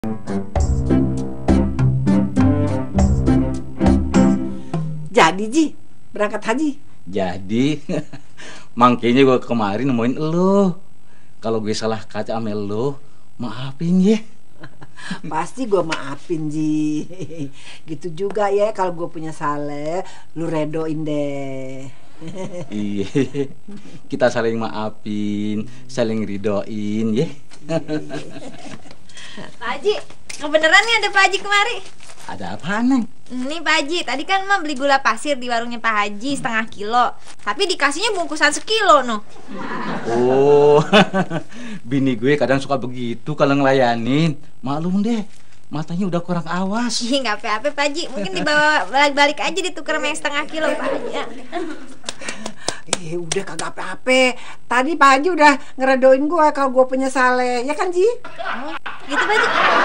Jadi Ji, berangkat haji? Jadi makanya gue kemarin nemuin lo. Kalau gue salah kata sama lo, maafin ya. Pasti gue maafin Ji. Gitu juga ya, kalau gue punya salah, lu redoin deh. Iya, kita saling maafin, saling ridoin ya. Pak Haji, kebeneran nih ada Pak Haji kemari. Ada apa Neng? Ini Pak Haji, tadi kan Emak beli gula pasir di warungnya Pak Haji setengah kilo. Tapi dikasihnya bungkusan sekilo noh. Oh, bini gue kadang suka begitu kalau ngelayanin. Maklum deh, matanya udah kurang awas. Ih, nggak apa-apa Pak Haji, mungkin dibawa balik-balik aja ditukar sama yang setengah kilo Pak Haji ya. Udah kagak apa-apa. Tadi Pak Haji udah ngeredoin gue kalau gue punya salah, ya kan Ji? Oh, gitu Pak Haji.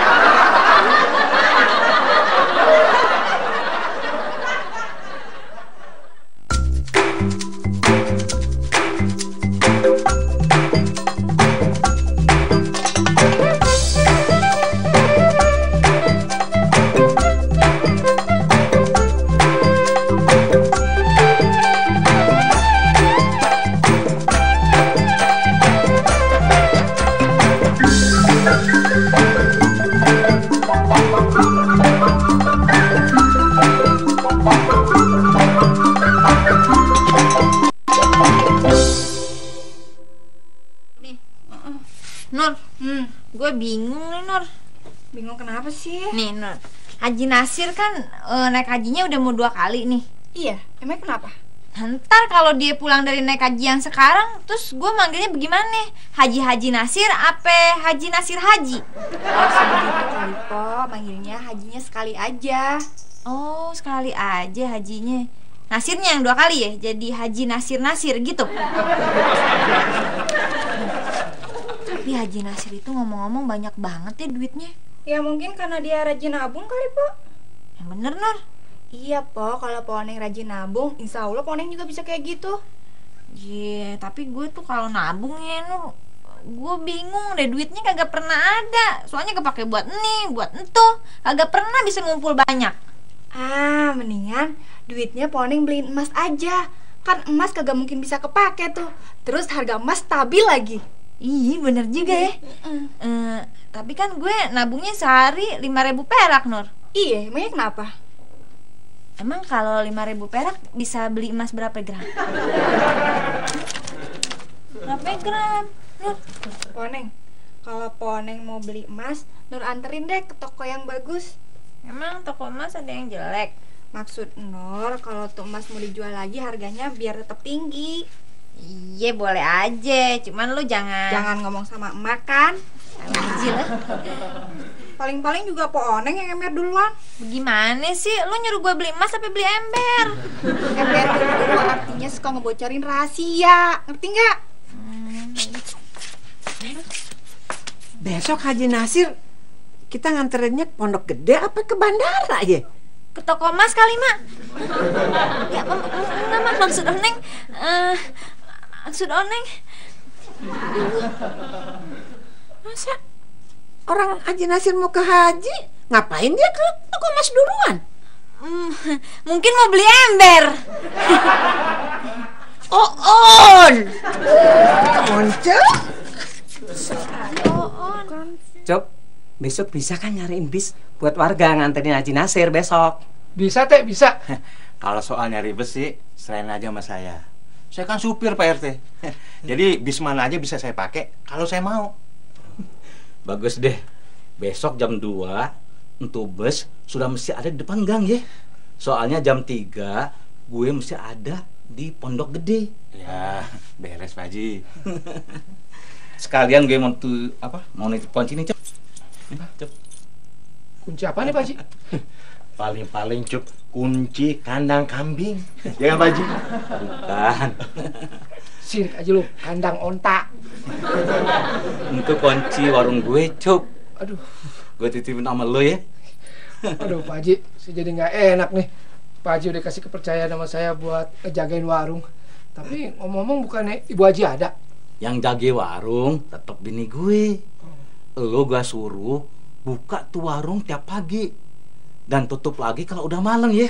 Nur, gue bingung nih Nur. Bingung kenapa sih? Nih Nur, Haji Nasir kan naik hajinya udah mau 2 kali nih. Iya, emang kenapa? Ntar kalau dia pulang dari naik haji yang sekarang, terus gue manggilnya bagaimana? Haji Nasir apa Haji Nasir Haji? Oh, sebegitu kali Po, manggilnya hajinya sekali aja. Oh, sekali aja hajinya. Nasirnya yang 2 kali ya? Jadi Haji Nasir gitu? Tapi Haji Nasir itu ngomong-ngomong banyak banget ya duitnya. Ya mungkin karena dia rajin nabung kali Po. Yang bener Nur. Iya Po, kalau Po Neng rajin nabung, insya Allah Po Neng juga bisa kayak gitu. Iya, tapi gue tuh kalau nabung ya Nur, gue bingung deh, duitnya kagak pernah ada. Soalnya kepake buat nih, buat entuh, kagak pernah bisa ngumpul banyak. Ah, mendingan duitnya Po Neng beliin emas aja. Kan emas kagak mungkin bisa kepake tuh. Terus harga emas stabil lagi. Iya bener juga ya. Tapi kan gue nabungnya sehari 5.000 perak Nur. Iya, emangnya kenapa? Emang kalau 5.000 perak bisa beli emas berapa gram? Berapa gram Nur? Po Neng, kalau Po Neng mau beli emas, Nur anterin deh ke toko yang bagus. Emang toko emas ada yang jelek? Maksud Nur, kalau tuh emas mau dijual lagi harganya biar tetap tinggi. Iya boleh aja, cuman lu jangan ngomong sama emak kan. aja lah. Paling-paling juga Po Neng yang ember duluan. Bagaimana sih? Lu nyuruh gue beli emas tapi beli ember? Ember dulu artinya suka ngebocorin rahasia. Ngerti nggak? Besok Haji Nasir kita nganterinnya ke Pondok Gede apa ke bandara ya? Ke toko emas kali Mak. Ya enggak Mak, maksud Oneng Masa orang Haji Nasir mau ke haji, ngapain dia ke toko emas duluan? Mungkin mau beli ember. Muncul. Cop, besok bisa kan nyariin bis buat warga nganterin Haji Nasir besok? Bisa Teh, bisa. Kalau soal nyari bus sih, serahin aja sama saya. Saya kan supir Pak RT. Jadi bis mana aja bisa saya pakai kalau saya mau. Bagus deh. Besok jam 2 untuk bus sudah mesti ada di depan gang ya. Soalnya jam 3 gue mesti ada di Pondok Gede. Ya, beres Pak Haji. Sekalian gue mau nitip kunci nih, Cep. Cep. Kunci apa nih Pak Haji? Paling Cuk, kunci kandang kambing. Ya kan Pak Haji? Bukan. Sirik aja lu, kandang onta. Untuk kunci warung gue, Cep. Aduh. Gue titipin sama lo ya. Aduh Pak Haji, saya jadi nggak enak nih. Pak Haji udah kasih kepercayaan sama saya buat ngejagain warung. Tapi ngomong-ngomong bukannya Ibu Haji ada? Yang jaga warung tetap bini gue. Lo gue suruh buka tuh warung tiap pagi dan tutup lagi kalau udah malam ya.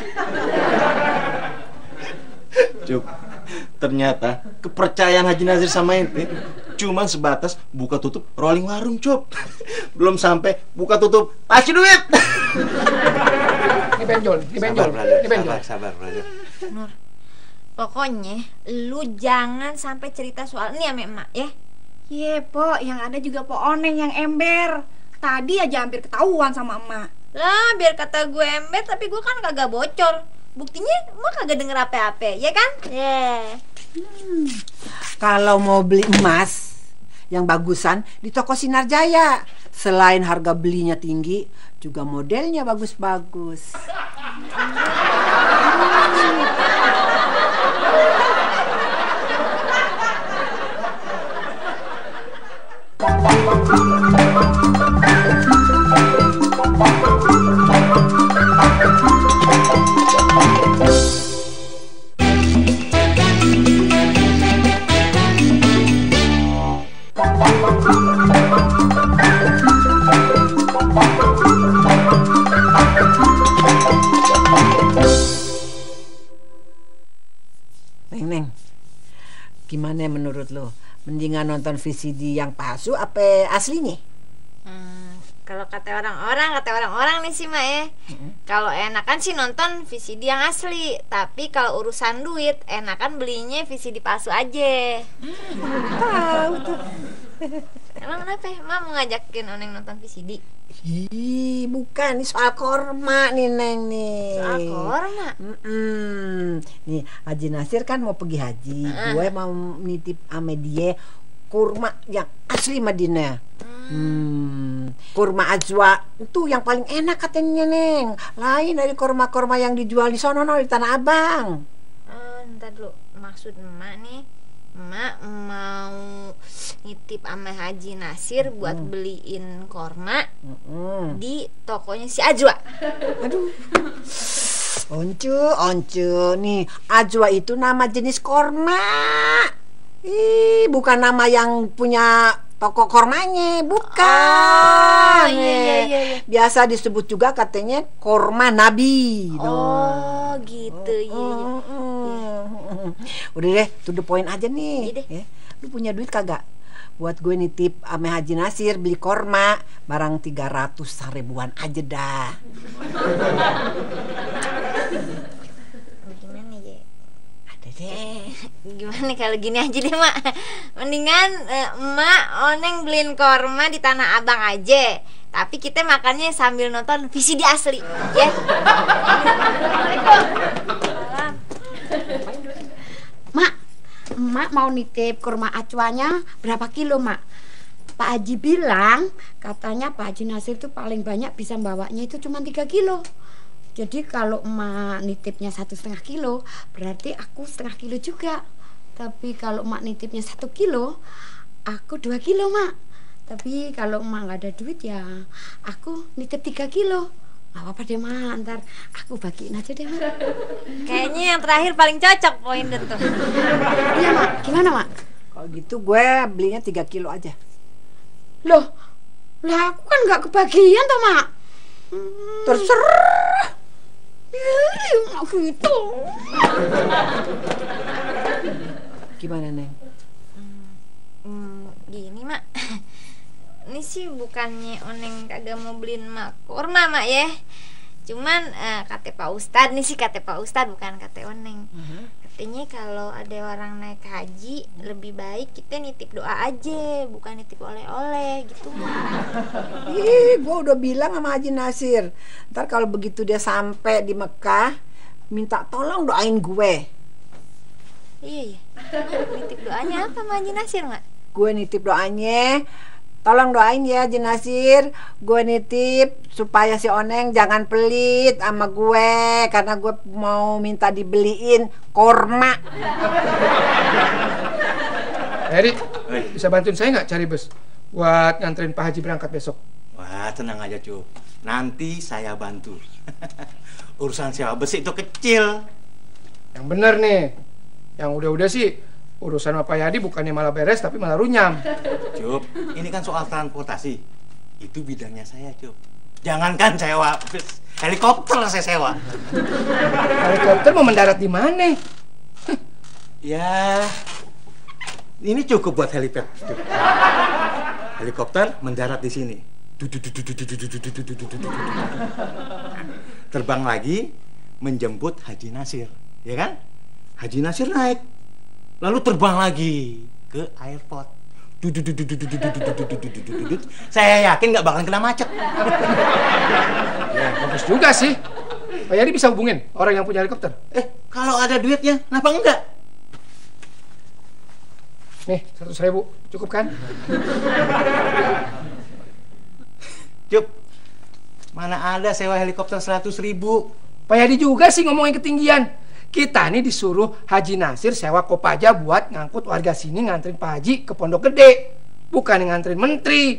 Cup, ternyata kepercayaan Haji Nasir sama ente cuman sebatas buka tutup rolling warung, Cup. Belum sampai buka tutup kasih duit. Ini benjol, ini benjol, ini benjol. Sabar, brother. Nur, pokoknya lu jangan sampai cerita soal ini sama emak ya. Ye, Po, yang ada juga Po Oneng yang ember. Tadi aja hampir ketahuan sama emak. Lah, biar kata gue ember, tapi gue kan kagak bocor. Buktinya emak kagak denger apa-apa, ya kan? Kalau mau beli emas yang bagusan di toko Sinar Jaya, selain harga belinya tinggi, juga modelnya bagus-bagus. Neng, gimana menurut lo? Mendingan nonton VCD yang palsu apa aslinya? Kalau kata orang-orang nih sih Mak ya. Kalau enakan sih nonton VCD yang asli, tapi kalau urusan duit enakan belinya VCD palsu aja. Tahu tuh. Emang kenapa ya? Mak mau ngajakin Oneng nonton VCD? Ih, bukan, ini soal korma nih Neng nih. Soal korma? Nih, Haji Nasir kan mau pergi haji. Gue mau nitip sama dia kurma yang asli Madinah. Kurma ajwa itu yang paling enak katanya Neng. Lain dari kurma-kurma yang dijual di sono di Tanah Abang. Ntar dulu, maksud emak nih, emak mau nitip sama Haji Nasir buat beliin korma di tokonya si Ajwa. Aduh. Oncu nih, Ajwa itu nama jenis korma. Ih, bukan nama yang punya toko kormanya, bukan. Iya. Biasa disebut juga katanya korma Nabi. Oh, gitu. Iya. Udah deh, to the point aja nih. Iya deh. Ya. Lu punya duit kagak? Buat gue nitip ame Haji Nasir beli korma barang 300 ribuan aja dah. Gimana ya? Ada deh. Gimana kalau gini aja deh Mak. Mendingan emak Oneng beliin korma di Tanah Abang aja. Tapi kita makannya sambil nonton VCD asli, ya. Mak, emak mau nitip kurma acuannya berapa kilo, Mak? Pak Haji bilang katanya Pak Haji Nasir tuh paling banyak bisa bawanya itu cuma 3 kilo. Jadi kalau emak nitipnya 1,5 kilo, berarti aku 1,5 kilo juga. Tapi kalau emak nitipnya 1 kilo, aku 2 kilo, Mak. Tapi kalau emak nggak ada duit ya, aku nitip 3 kilo. Gak apa-apa deh, Mak. Ntar aku bagiin aja deh, Mak. Kayaknya yang terakhir paling cocok poin tuh. Iya, Mak. Gimana, Mak? Kalau gitu gue belinya 3 kilo aja. Loh, lah aku kan nggak kebagian toh, Mak. Terserah. Mak gitu. Gimana Neng? Gini Mak, ini sih bukannya Oneng kagak mau beliin Mak kurma Mak ya. Cuman kata Pak Ustadz nih sih, kata Pak Ustadz bukan kata Oneng. Katanya kalau ada orang naik haji lebih baik kita nitip doa aja, bukan nitip oleh-oleh gitu Mak. Ih, gue udah bilang sama Haji Nasir, ntar kalau begitu dia sampai di Mekah, minta tolong doain gue. Iya. Mak, nitip doanya apa sama Haji Nasir Mak? Gue nitip doanya, tolong doain ya Haji Nasir. Gue nitip supaya si Oneng jangan pelit sama gue, karena gue mau minta dibeliin korma. Eri, bisa bantuin saya nggak cari bus buat nganterin Pak Haji berangkat besok? Wah, tenang aja, Cup. Nanti saya bantu. Urusan sewa besi itu kecil. Yang bener nih. Yang udah-udah sih urusan Pak Yadi bukannya malah beres tapi malah runyam. Cup, ini kan soal transportasi. itu bidangnya saya, Cuk. Jangankan sewa bus, helikopter saya sewa. Helikopter mau mendarat di mana? Ya, ini cukup buat helipad, Cuk. Helikopter mendarat di sini. Terbang lagi menjemput Haji Nasir, ya kan? Haji Nasir naik, lalu terbang lagi ke airport. Saya yakin nggak bakalan kena macet. Ya, bagus juga sih. Pak Yadi bisa hubungin orang yang punya helikopter. Kalau ada duitnya, kenapa enggak? Nih, 100.000, cukup kan? Cup, mana ada sewa helikopter 100.000? Pak Yadi juga sih ngomongin ketinggian. Kita nih disuruh Haji Nasir sewa Kopaja buat ngangkut warga sini nganterin Pak Haji ke Pondok Gede, bukan nganterin menteri.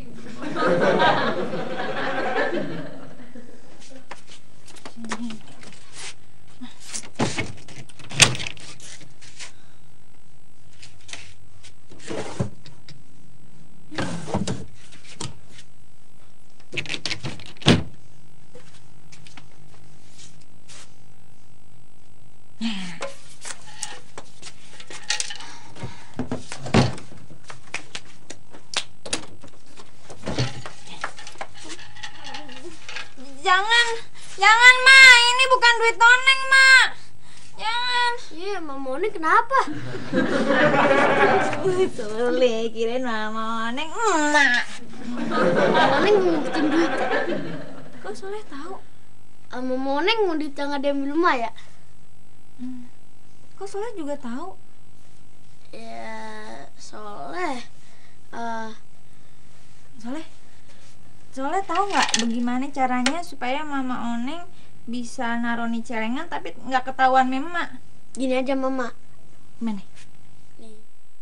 Jangan, Ma. Ini bukan duit Oneng, Ma. Jangan. Iya, Mama Oneng kenapa? Soleh, kirain Mama Oneng emak. Mama Oneng ngumpetin duit. Kok Soleh tahu? Mama Oneng mau ditangga diambil rumah ya? Kok Soleh juga tahu? Ya, Soleh. Soleh tahu nggak bagaimana caranya supaya Mama Oneng bisa naruh nih celengan tapi nggak ketahuan Mema? Gini aja, Mama. Mana? Nih.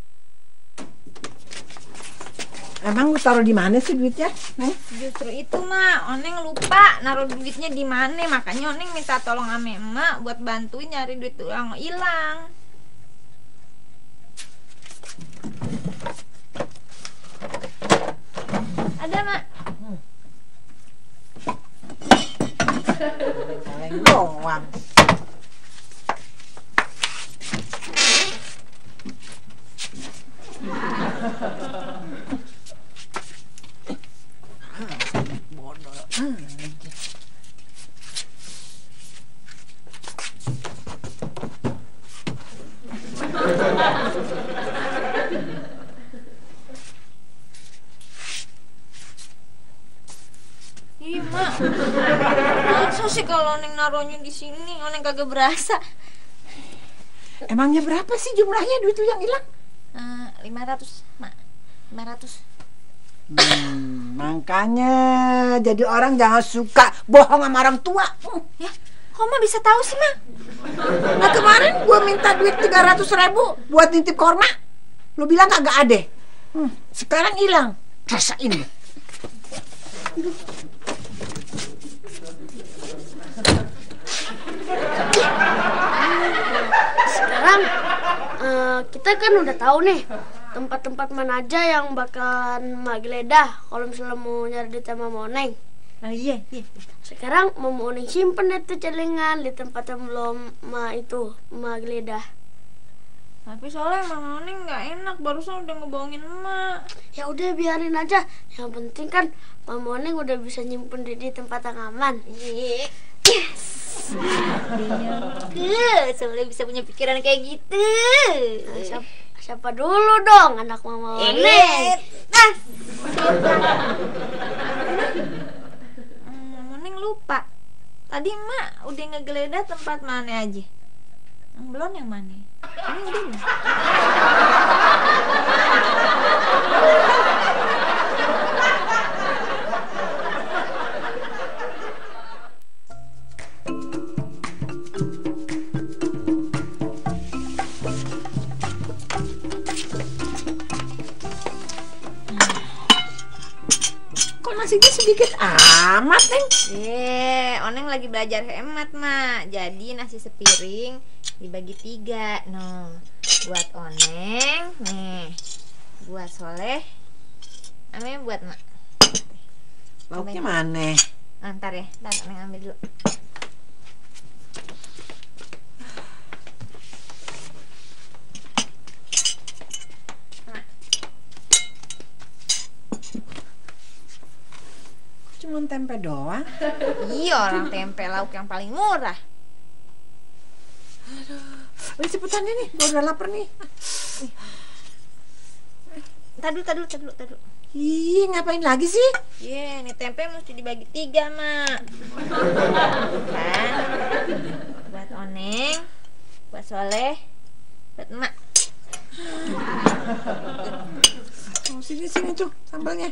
Emang lu taruh di mana sih duitnya? Justru itu, Ma. Oneng lupa naruh duitnya di mana, makanya Oneng minta tolong sama Emak buat bantuin nyari duit yang hilang. Ada, Mak. Kaleng doang. Ih, Mak. Masa sih kalau Oneng naruhnya di sini, Oneng kagak berasa. Emangnya berapa sih jumlahnya duit lu yang hilang? 500, Mak. 500. Makanya jadi orang jangan suka bohong sama orang tua. Ya, kok Mak bisa tahu sih, Mak? Nah kemarin gua minta duit 300.000 buat nitip korma, lu bilang kagak ada. Sekarang hilang. Rasain lu. Sekarang kita kan udah tahu nih tempat-tempat mana aja yang bakalan Mak geledah kalau misalnya mau nyari duit sama Mama Oneng. Oh iya. Sekarang Mama Oneng simpen deh tuh celengan di tempat yang belum Mak geledah. Tapi soalnya Mama Oneng nggak enak, barusan udah ngebohongin Emak. Ya udah biarin aja. Yang penting kan Mama Oneng udah bisa nyimpen di tempat yang aman. Yes. Soalnya bisa punya pikiran kayak gitu. Siapa dulu dong anak Mama Oneng? Mama Oneng lupa. Tadi Emak udah ngegeledah tempat mana aja. Yang belum yang mana? Ini udah belum? Kok nasinya sedikit amat, Neng? Oneng lagi belajar hemat, Mak. Jadi nasi sepiring dibagi 3. No, buat Oneng, nih. Buat Soleh, namanya buat Mak. Lauknya mana? Ntar ya, ntar Neng ambil dulu. Cuma tempe doang. Iya, orang tempe lauk yang paling murah. Udah cepetan nih, gue udah lapar nih. Tadu. Ih, ngapain lagi sih? Iya, ini tempe mesti dibagi 3, Mak. Kan? Buat Oneng, buat Soleh, buat Emak. Oh, sini tuh sambalnya.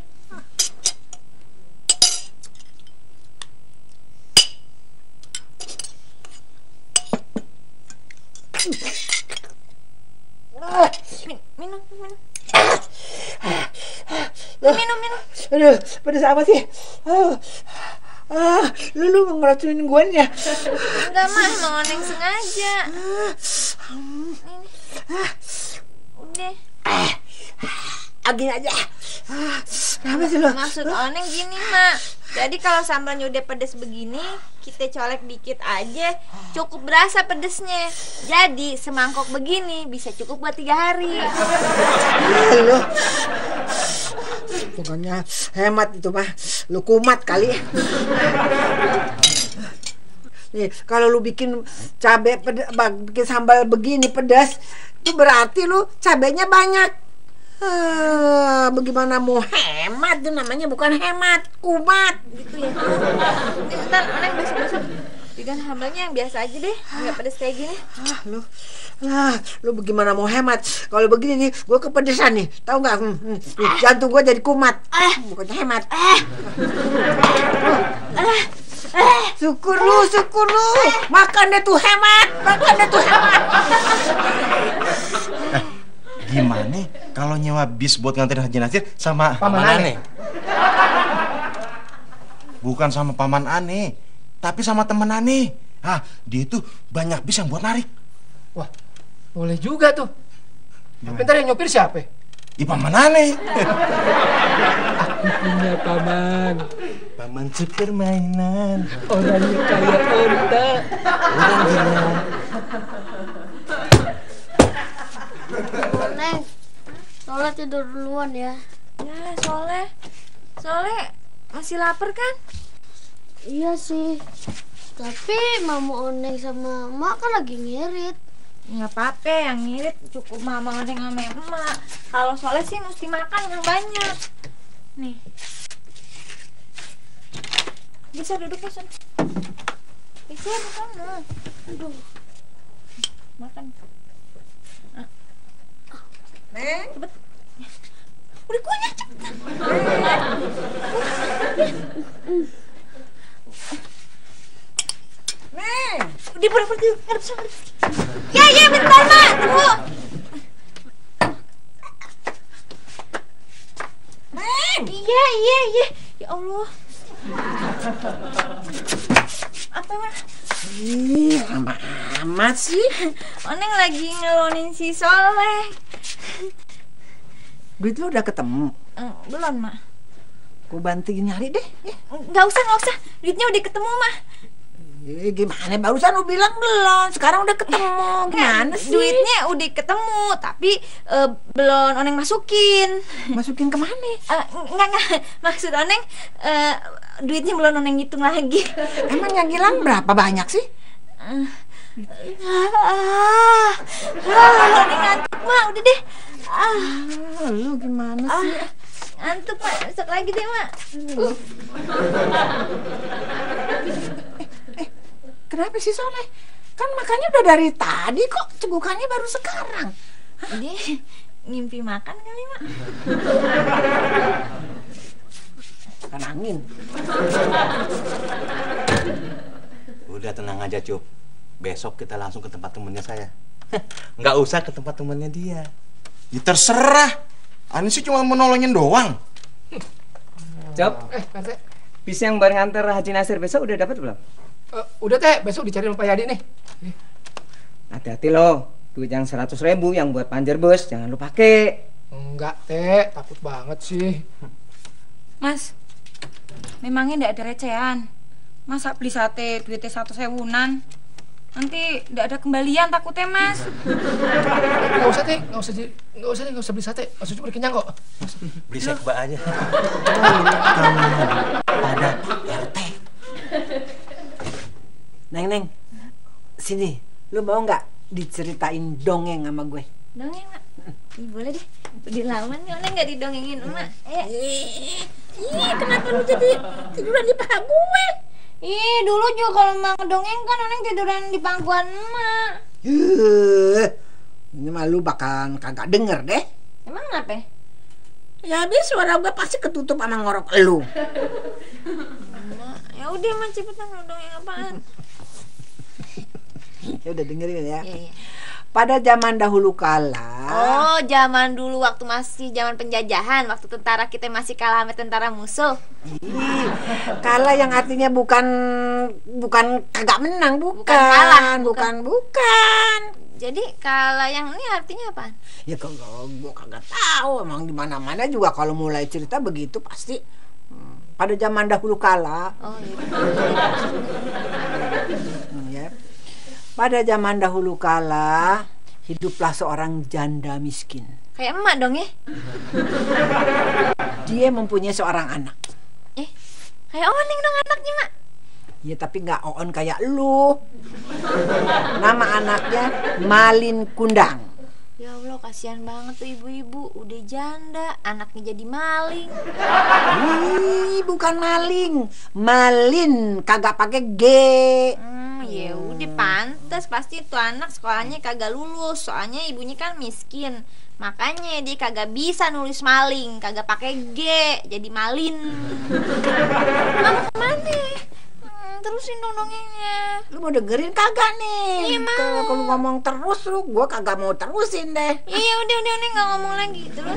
Minum. Aduh, pedes apa sih? Lu ngeracunin gue nih ya? Enggak, Mak, emang Oneng sengaja. Ini. Udah. Gini aja. Kenapa sih lu? Maksud Oneng gini, Mak. Jadi kalau sambalnya udah pedes begini, kita colek dikit aja, cukup berasa pedesnya. Jadi semangkok begini bisa cukup buat 3 hari. Lu pokoknya hemat itu mah. Lu kumat kali. Nih, kalau lu bikin cabai bikin sambal begini pedas, itu berarti lu cabainya banyak. Bagaimana mau hemat? Itu namanya bukan hemat, kumat Gitu ya. Ini ntar Oneng besok-besok bikin sambalnya yang biasa aja deh, nggak pedes kayak gini. Lu bagaimana mau hemat? Kalau begini nih, gue kepedesan nih, tahu nggak? Jantung gue jadi kumat. Bukannya hemat. Syukur lu. Makan deh tuh hemat. Gimana kalau nyewa bis buat nganterin Haji Nasir sama Paman Aneh? Bukan sama Paman Aneh, tapi sama temen Aneh. Dia itu banyak bis yang buat narik. Wah, boleh juga tuh. Tapi ntar yang nyopir siapa? Paman Aneh. Aku punya paman. Paman super mainan. Orangnya kayak onta. Orang gila. Neng, Soleh tidur duluan ya. Ya, Soleh masih lapar kan? Iya sih. Tapi Mama Oneng sama Mak kan lagi ngirit. Nggak apa-apa, yang ngirit cukup Mama Oneng sama Emak. Kalau Soleh sih mesti makan yang banyak. Nih. Bisa duduk ya, Son? Bisa di sana. Aduh. Makan. Neng, Udah kuahnya cepetan. Neng. Udah pergi. Ngadep sana. Ya, bentar, Mak. Tunggu. Neng. Iya. Ya Allah. Apa, Mak? Ih, lama amat sih. Oneng lagi ngelonin si Soleh. Duit lu udah ketemu? Belum, Mak. Gue bantuin nyari deh. Nggak usah. Duitnya udah ketemu, Mak. Gimana? Barusan lu bilang belum. Sekarang udah ketemu. Gimana sih? Duitnya udah ketemu, tapi belum Oneng masukin. Masukin kemana? Enggak. Maksud Oneng, duitnya belum Oneng hitung lagi. Emang yang hilang berapa banyak sih? Oneng ngantuk, Mak. Udah deh. Lu gimana sih? Ngantuk, Mak. Besok lagi deh, Mak. Kenapa sih Soleh? Kan makannya udah dari tadi kok. Cegukannya baru sekarang. Dia ngimpi makan kali, Mak. Kan angin. Udah tenang aja, Cup. Besok kita langsung ke tempat temennya saya. Nggak usah ke tempat temennya dia. Ya terserah. Ani sih cuma mau nolongin doang. Cop, Pak Teh. bis yang bareng antar Haji Nasir besok udah dapat belum? Udah Teh, besok dicari sama Pak Yadi nih. Hati-hati loh, duit yang 100.000 yang buat panjer bus jangan lu pakai. Enggak Teh, takut banget sih. Mas, memangnya ndak ada recehan. Masa beli sate duitnya 1.000-an? Nanti ndak ada kembalian takutnya, Mas. Nggak usah teh, nggak usah beli sate. Maksudnya udah kenyang kok. Beli sekba aja. Pada RT. Neng, sini. Lu mau nggak diceritain dongeng sama gue? Dongeng, Mak. Ih, boleh deh. Udah lama nih Oneng nggak didongengin, Emak. Kenapa lu jadi tiduran di paha gue? Dulu juga kalau Emak ngedongeng kan Oneng tiduran di pangkuan Emak. Ini mah lu bakal kagak denger deh. Emang kenapa? Ya habis suara gue pasti ketutup sama ngorok lu. Ya udah, Emak, cepetan ngedongeng apaan? Ya udah dengerin ya. Iya. Pada zaman dahulu kala. Oh, zaman dulu waktu masih zaman penjajahan, waktu tentara kita masih kalah sama tentara musuh. Kalah yang artinya bukan kagak menang, bukan kalah, bukan. Jadi kalah yang ini artinya apa? Ya kalau gua kagak tahu, emang di mana-mana juga kalau mulai cerita begitu pasti pada zaman dahulu kala. Oh iya. Ya. Pada zaman dahulu kala hiduplah seorang janda miskin. Kayak Emak dong ya? Dia mempunyai seorang anak. Kayak Oneng dong anaknya, Mak. Ya tapi nggak Oon kayak lu. Nama anaknya Malin Kundang. Ya Allah, kasihan banget tuh ibu-ibu, udah janda, anaknya jadi maling. Bukan maling, Malin kagak pakai G. Ya udah pantas pasti tuh anak sekolahnya kagak lulus, soalnya ibunya kan miskin. Makanya dia kagak bisa nulis maling, kagak pakai G, jadi Malin. Mama kemana? Terusin dong dongengnya. Lu mau dengerin kagak nih? Iya, mau. Kalau ngomong terus lu, gua kagak mau terusin deh. Iya udah nggak ngomong lagi terus.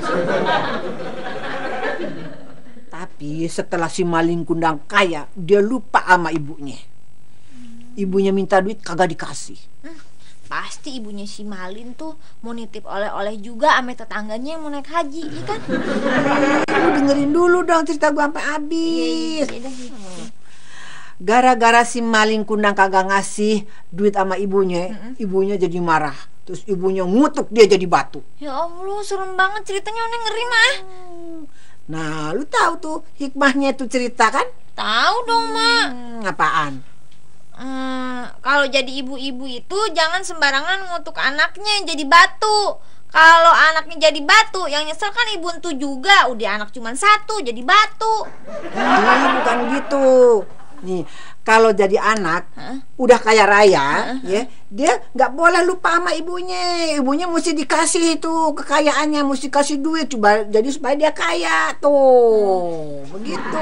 Tapi setelah si Malin Kundang kaya, dia lupa sama ibunya. Ibunya minta duit kagak dikasih. Pasti ibunya si Malin tuh mau nitip oleh-oleh juga sama tetangganya yang mau naik haji, iya kan? Lu dengerin dulu dong cerita gua sampai habis. Iya. Gara-gara si Malin Kundang kagak ngasih duit sama ibunya, ibunya jadi marah. Terus ibunya ngutuk dia jadi batu. Ya Allah, serem banget ceritanya, Oneng ngeri mah. Nah, lu tahu tuh hikmahnya itu cerita kan? Tahu dong, Mak. Apaan? Kalau jadi ibu-ibu itu jangan sembarangan ngutuk anaknya yang jadi batu. Kalau anaknya jadi batu, yang nyesel kan ibu entu juga. Udah anak cuma satu, jadi batu. Bukan gitu. Nih, kalau jadi anak udah kaya raya, ya, dia nggak boleh lupa sama ibunya. Ibunya mesti dikasih itu kekayaannya, mesti kasih duit coba jadi supaya dia kaya tuh. Begitu.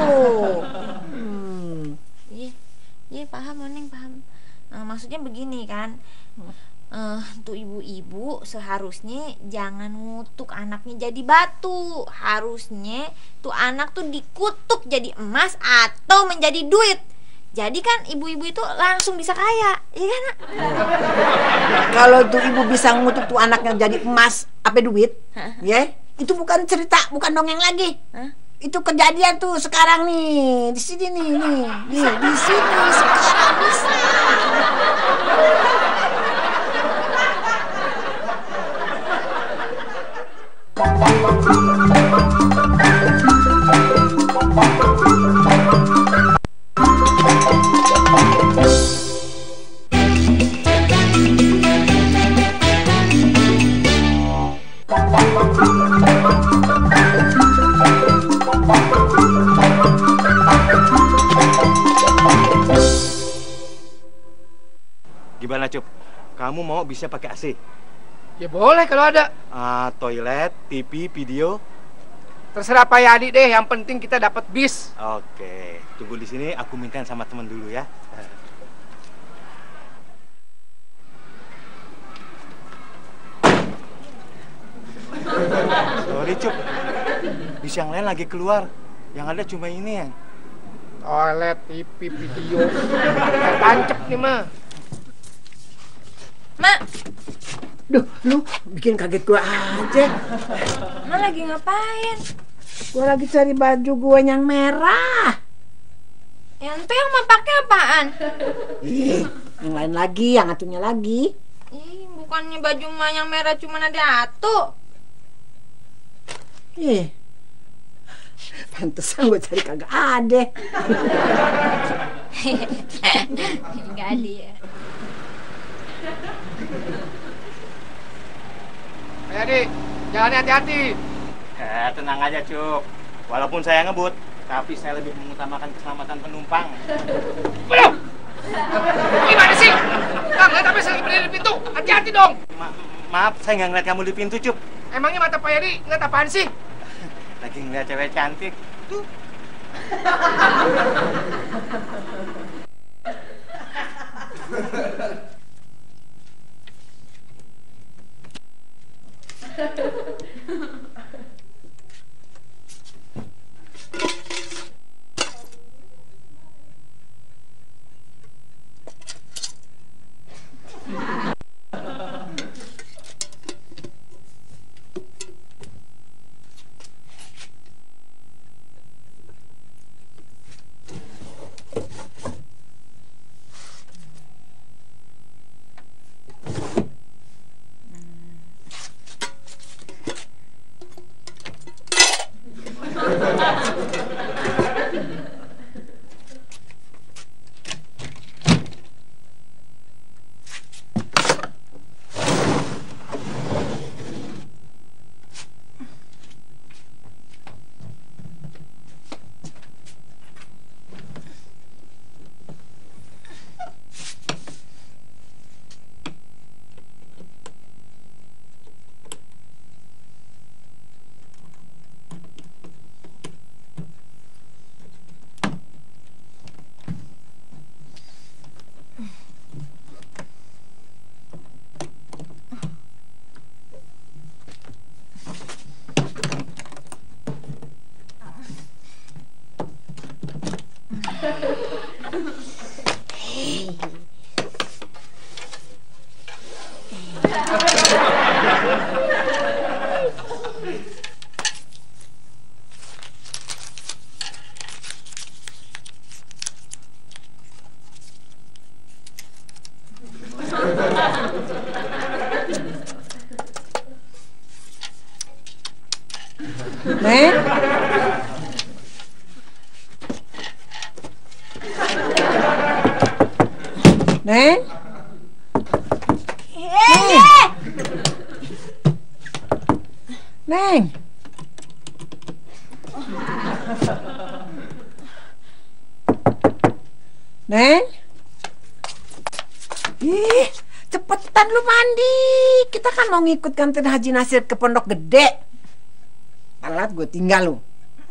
Iya, paham, Oneng, paham. Maksudnya begini kan, tuh ibu-ibu seharusnya jangan ngutuk anaknya jadi batu. Harusnya tuh anak tuh dikutuk jadi emas atau menjadi duit. Jadi kan ibu-ibu itu langsung bisa kaya, iya kan? Kalau tuh ibu bisa ngutuk tuh anaknya jadi emas apa duit, ya, itu bukan cerita, bukan dongeng lagi. Itu kejadian tuh sekarang nih, di sini nih, di sini sekarang bisa. Gimana, Cup? Kamu mau bisa pakai AC? Ya boleh kalau ada. Toilet, TV, video. Terserah Pak Yadi deh, yang penting kita dapat bis. Oke, tunggu di sini. Aku mintain sama teman dulu ya. Sorry, Cup. Bis yang lain lagi keluar. Yang ada cuma ini ya. Toilet, TV, video. Tancep nih, mah. Mak, Duh, lu bikin kaget gua aja. Mak lagi ngapain? Gua lagi cari baju gua yang merah. Ente yang mau pakai apaan? Yang lain lagi, yang atunya lagi. Ih, bukannya baju mah yang merah cuma ada atu. Pantesan gue cari kagak ada. Enggak ada ya. Ayo, jangan hati-hati. Tenang aja, Cuk. Walaupun saya ngebut, tapi saya lebih mengutamakan keselamatan penumpang. Belum. Gimana sih? Nggak ngeliat apa lagi berdiri di pintu. Hati-hati dong. Maaf, saya nggak ngeliat kamu di pintu, Cup. Emangnya mata Pak Heri ngeliat apaan sih? Lagi ngeliat cewek cantik. Tuh. Neng? Neng? Neng? Neng? Ih, cepetan lu mandi. Kita kan mau ngikut kantin Haji Nasir ke Pondok Gede. Alat gue tinggal lu.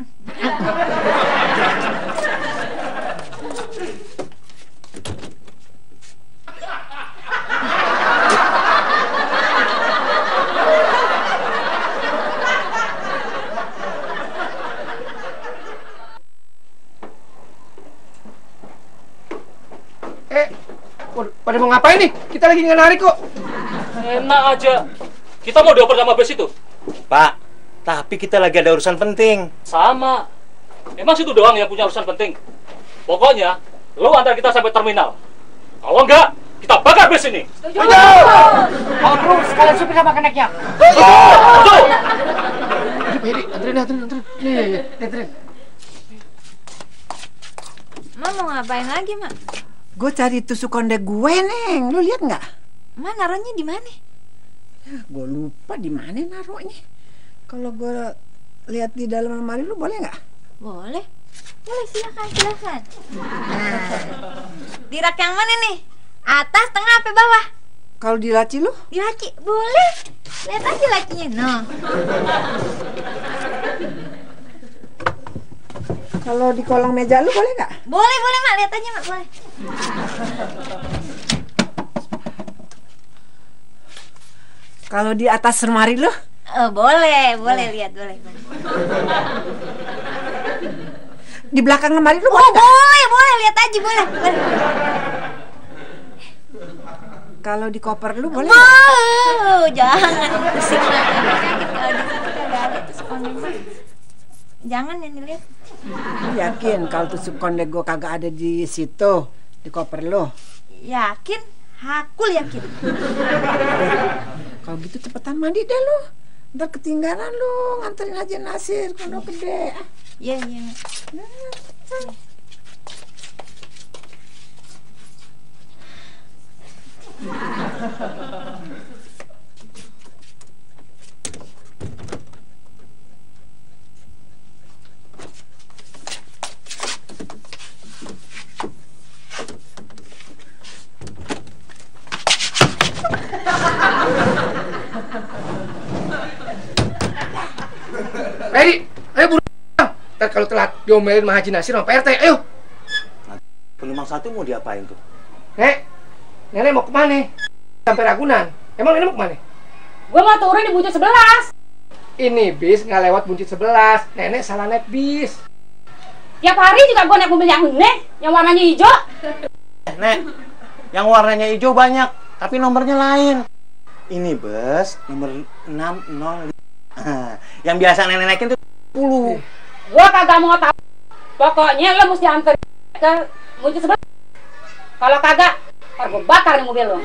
Pada mau ngapain nih? Kita lagi narik kok. Enak aja. Kita mau dioper sama bus itu. Pak, tapi kita lagi ada urusan penting. Sama. Emang situ doang yang punya urusan penting. Pokoknya, lo antar kita sampai terminal. Kalau enggak, kita bakar bus ini. Kalau perlu sekalian supir sama keneknya. Betul. Anterin. Iya, anterin. Mak mau ngapain lagi, Mak? Gue cari tusuk konde gue, Neng. Lu lihat nggak? Mak naruhnya di mana? Ya, gue lupa di mana naruhnya. Kalau gue lihat di dalam lemari lu boleh nggak? Boleh. Boleh, silakan. Nah, di rak yang mana nih? Atas, tengah, apa bawah? Kalau di laci lu? Di laci. Boleh. Lihat aja lacinya. No. Kalau di kolong meja lu boleh nggak? Boleh, Mak. Lihat aja, Mak. Boleh. Kalau di atas lemari lu? Oh, boleh. Lihat, boleh. Di belakang lemari lu boleh nggak? Boleh. Lihat aja, boleh. Kalau di koper lu boleh? Wow, jangan pusing Mak. Sakit kalau di situ kagak ada tuh sekolah. Jangan yang dilihat. Yakin kalau tusuk konde gue kagak ada di situ, di koper lo? Yakin? Hakul yakin. Kalau gitu cepetan mandi deh lo. Ntar ketinggalan lo nganterin Haji Nasir ke Pondok Gede. Iya, iya. Mary, ayo buru. Ntar kalau telat diomelin sama Haji Nasir sama Pak RT, ayo. Penumpang satu mau diapain tuh? Nenek mau kemana? Sampai Ragunan. Emang nenek mau kemana? Gue mau turun di buncit 11. Ini bis nggak lewat buncit 11. Nenek salah naik bis. Tiap hari juga gue naik mobil yang ini, yang warnanya hijau. Nek, yang warnanya hijau banyak, tapi nomornya lain. Ini bus nomor 605. Yang biasa nenek naikin tuh 10. Gue kagak mau tahu. Pokoknya lo mesti anterin ke buncit 11. Kalau kagak, ntar gue bakar nih mobil lo.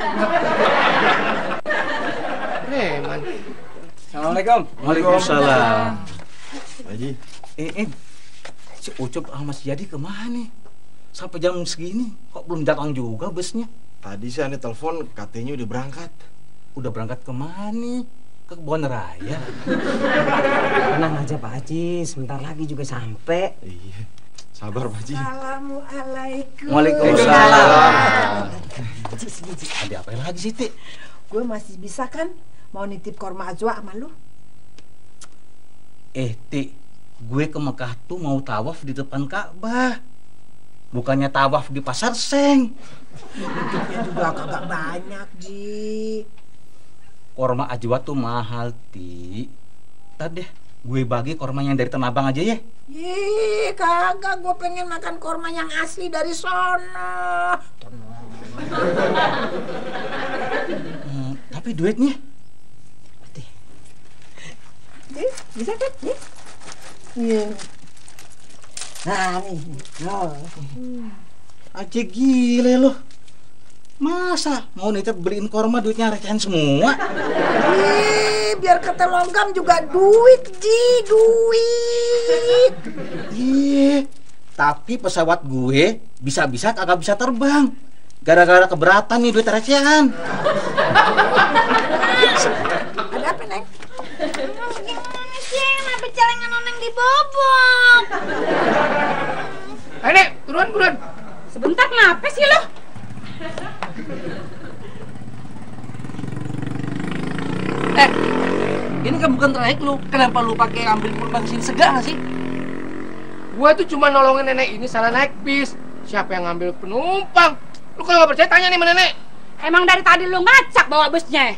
Man. Assalamualaikum. Waalaikumsalam. Haji, Si Ucup sama Mas Jadi kemana nih? Sampai jam segini kok belum datang juga busnya? tadi sih ane telepon katanya udah berangkat. Udah berangkat kemana? Ke Kebon Raya. Tenang aja Pak Haji, sebentar lagi juga sampai. Iya. Sabar Pak Haji. Assalamualaikum. Waalaikumsalam. Ada apa lagi sih, Tik? Gue masih bisa kan mau nitip korma ajwa sama lu? Tik, gue ke Mekah tuh mau tawaf di depan Ka'bah. Bukannya tawaf di Pasar Seng. Nitipnya juga kagak banyak, Ji. Korma ajwa tuh mahal, Tik. Ntar deh, gue bagi korma yang dari Tanah Abang aja ya. Ih, kagak, gue pengen makan korma yang asli dari sono. Tapi duitnya? Bisa kan? Iya. Nah, nih. Oh. Aja gile loh. Masa mau nitip beliin korma duitnya recehan semua? Ih, biar kata logam juga duit, Ji, duit. Iya, tapi pesawat gue bisa-bisa kagak bisa terbang. Gara-gara keberatan nih duit recehan. Ada apa, Neng? Gimana sih? Kenapa celengan Oneng dibobok? Nek, turun. Sebentar, kenapa sih lo? Ini kan bukan trayek lu. Kenapa lu pakai ambil penumpang sini segala nggak sih? Gua tuh cuma nolongin nenek ini salah naik bis. Siapa yang ngambil penumpang? Lu kalau nggak percaya tanya nih sama nenek. Emang dari tadi lu ngacak bawa busnya?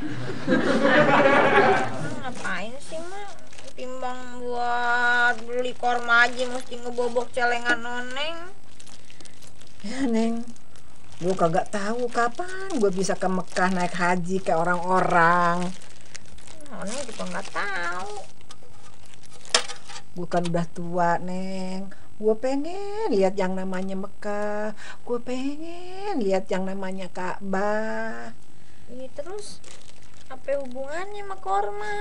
Ngapain sih, Mak? Timbang buat beli korma aja mesti ngebobok celengan Oneng. Ya, Neng. Gue kagak tahu kapan gue bisa ke Mekah naik haji kayak orang-orang. Oneng juga nggak tahu. Gue kan udah tua, Neng. Gue pengen lihat yang namanya Mekah. Gue pengen lihat yang namanya Ka'bah. Ini terus apa hubungannya sama korma?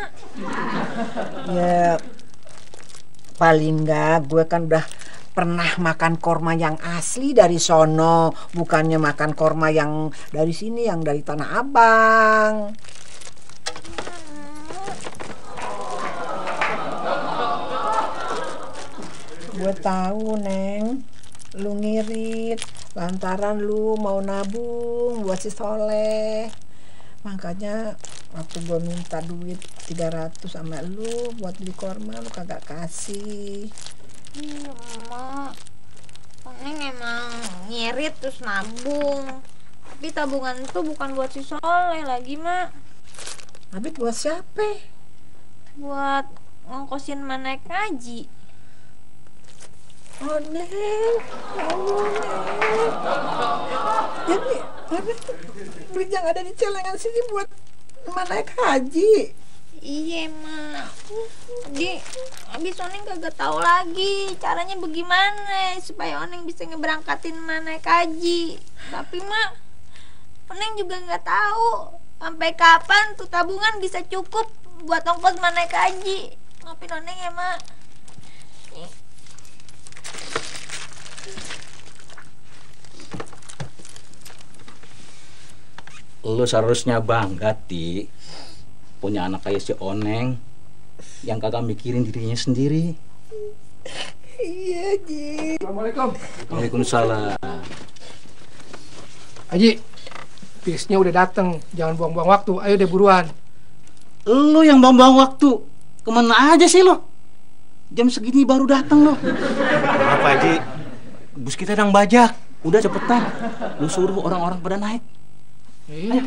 Ya paling enggak gue kan udah pernah makan korma yang asli dari sono, bukannya makan korma yang dari sini, yang dari Tanah Abang. Gue tahu, Neng, lu ngirit lantaran lu mau nabung buat si Soleh. Makanya waktu gue minta duit 300 sama lu buat beli korma, lu kagak kasih. Mak, Oneng emang ngirit terus nabung. Tapi tabungan itu bukan buat si Soleh lagi, Mak. Tapi buat siapa? Buat ngongkosin mana naik ngaji. Oh, Neng. Oh, Neng. Jadi, tapi duit yang ada di celengan sini buat naik haji. Iya, Mak. Jadi abis Oneng kagak tahu lagi caranya bagaimana supaya Oneng bisa ngeberangkatin Mak naik haji. Tapi Mak, Oneng juga nggak tahu sampai kapan tuh tabungan bisa cukup buat ongkos Mak naik haji. Maafin Oneng ya, Mak. Lu seharusnya bangga, Ti, punya anak kayak si Oneng yang kagak mikirin dirinya sendiri. Iya, Ji. Assalamualaikum. Waalaikumsalam. Haji, bisnya udah dateng. Jangan buang-buang waktu. Ayo deh buruan. Lu yang buang-buang waktu. Kemana aja sih lo? Jam segini baru datang lo. Maaf Haji, bus kita sedang bajak. Udah cepetan. Lu suruh orang-orang pada naik. Iya.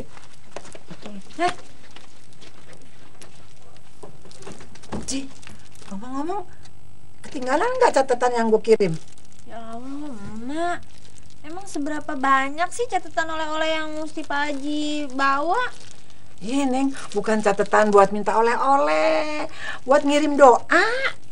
Ji, ngomong-ngomong, ketinggalan nggak catatan yang gue kirim? Ya Allah, Mak. Emang seberapa banyak sih catatan oleh-oleh yang mesti Pak Haji bawa? Iya, Neng, bukan catatan buat minta oleh-oleh, buat ngirim doa.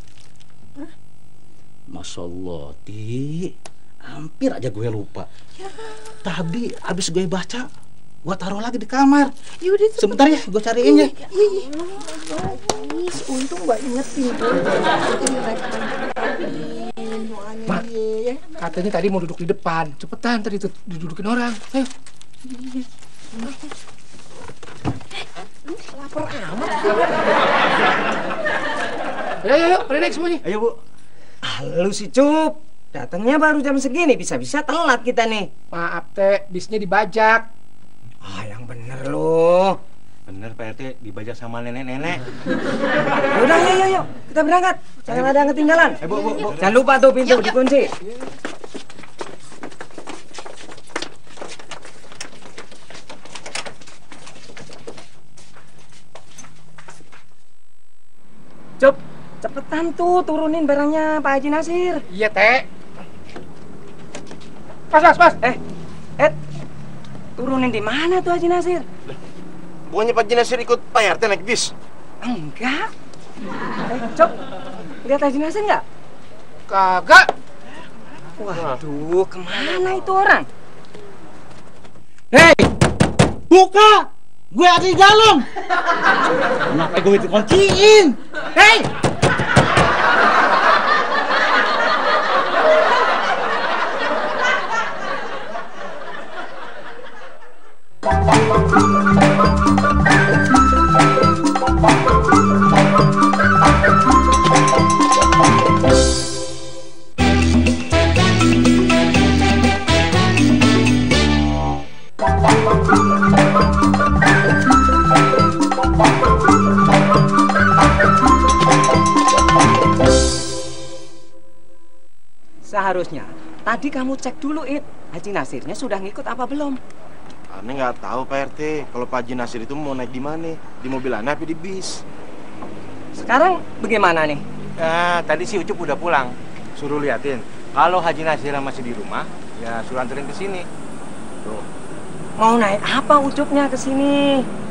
Masya Allah, Ti. Hampir aja gue lupa. Tadi abis gue baca, gue taruh lagi di kamar. Yaudah, Sebentar ya, gue cariin ya. Iya. Untung gak ingetin. Mak, katanya tadi mau duduk di depan. Cepetan, tadi tuh didudukin orang. Ayo. Lapar amat. Ayo, pada naik semuanya. Ayo Bu. Lu si Cup, datangnya baru jam segini, bisa-bisa telat kita nih. Maaf teh, bisnya dibajak. Ah, yang bener lu. Bener Pak RT, dibajak sama nenek-nenek. Udah, yuk, kita berangkat. Jangan ada yang ketinggalan. Bu. Jangan lupa tuh pintu dikunci. Cup, cepetan tuh turunin barangnya Pak Haji Nasir. Iya, teh. Pas. Turunin di mana tuh Haji Nasir? Bukannya Pak Jinasir ikut Pak RT naik bis? Enggak. Cop, lihat Haji Nasir nggak? Kagak. Waduh, kemana itu orang? Hei, Buka! Gue ada di dalam. Kenapa gue dikunciin? hei! Seharusnya tadi kamu cek dulu, Haji Nasirnya sudah ngikut apa belum? Aneh nggak tahu Pak RT, kalau Pak Haji Nasir itu mau naik di mana? Di mobil aneh apa di bis? Sekarang bagaimana nih? Nah, tadi si Ucup udah pulang. Suruh liatin. Kalau Haji Nasir masih di rumah, ya suruh anterin ke sini. Tuh. Mau naik apa Ucupnya ke sini?